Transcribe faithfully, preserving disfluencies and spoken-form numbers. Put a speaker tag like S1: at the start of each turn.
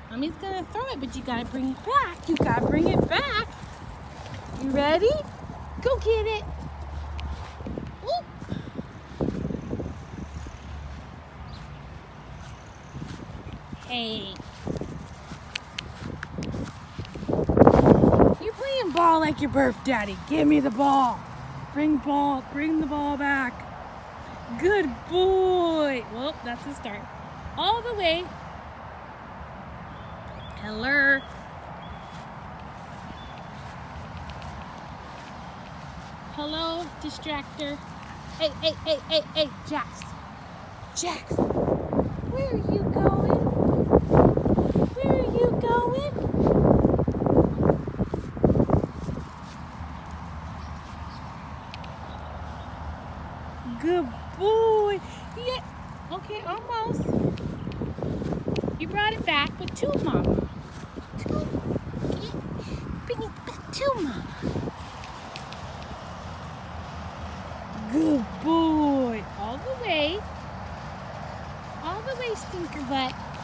S1: Mommy's gonna throw it, but you gotta bring it back. You gotta bring it back. You ready? Go get it. Oop. Hey. You're playing ball like your birth daddy. Give me the ball. Bring ball. Bring the ball back. Good boy. Well, that's a start. All the way. Hello. Hello, distractor. Hey, hey, hey, hey, hey, Jax. Jax, where are you going? Where are you going? Good boy. Yeah. Okay, almost. You brought it back with two, Mama. Two. Bring it back to Mama. Good boy. All the way. All the way, stinker butt.